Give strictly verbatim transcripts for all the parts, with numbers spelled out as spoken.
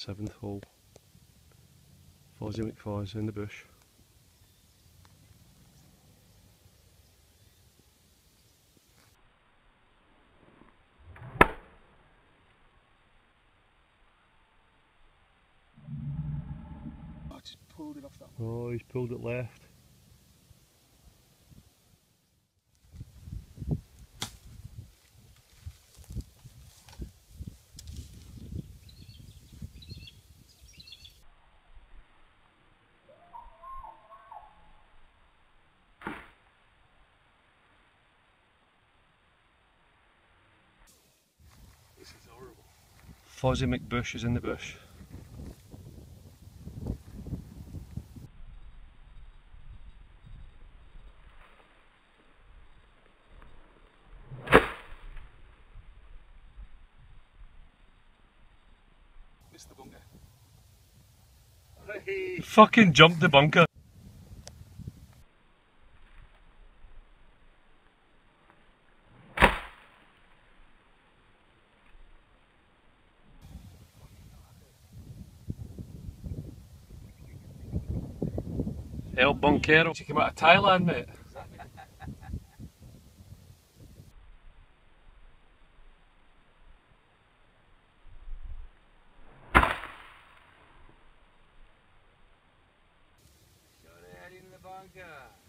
seventh hole. Fozzie McFoz in the bush. I just pulled it off that one. Oh, he's pulled it left. This is horrible. Fozzie McBush is in the bush. Missed the bunker. He fucking jumped the bunker. El Bunquero. She came out of Thailand, mate. In the bunker.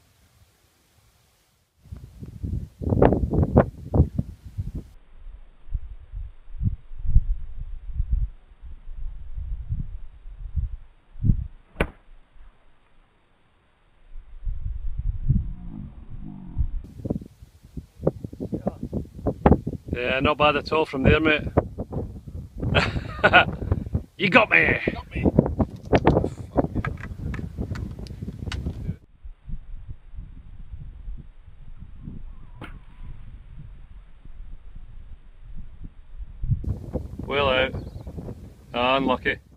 Yeah, not bad at all from there, mate. You got me! Got me. Well out. Ah, unlucky.